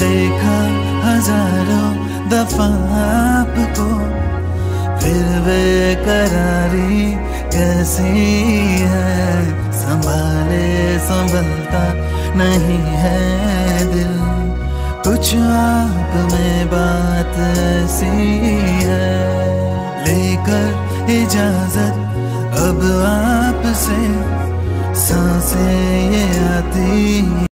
देखा हजारों दफा आपको, फिर बेकरारी कैसी है। संभाले संभलता नहीं है दिल, कुछ आप में बात ऐसी है। लेकर इजाजत अब आपसे सांसें ये आती